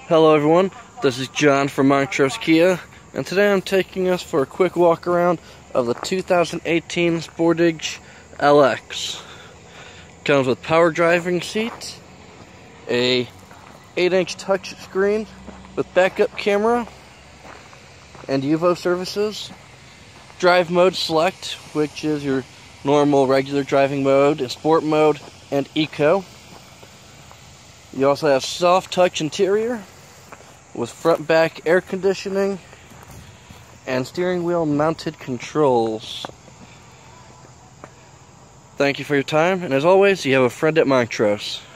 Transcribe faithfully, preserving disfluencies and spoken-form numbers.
Hello everyone, this is John from Montrose Kia, and today I'm taking us for a quick walk around of the two thousand eighteen Sportage L X. Comes with power driving seat, a eight inch touch screen with backup camera, and U V O services. Drive mode select, which is your normal regular driving mode, and sport mode, and eco. You also have soft touch interior with front back air conditioning and steering wheel mounted controls. Thank you for your time, and as always, you have a friend at Montrose.